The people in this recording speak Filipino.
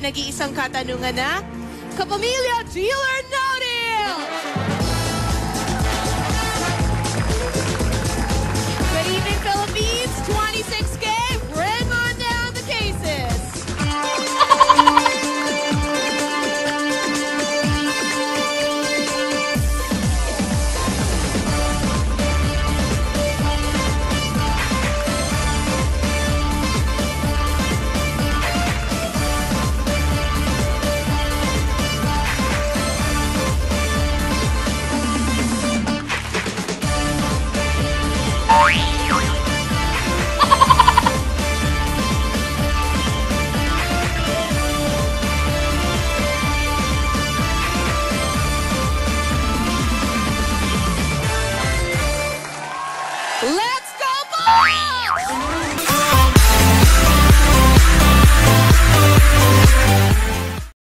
nag-iisang katanungan na, Kapamilya, Deal or No Deal? Good evening, Philippines. 26K, bring on down the cases. Let's go, Bucks!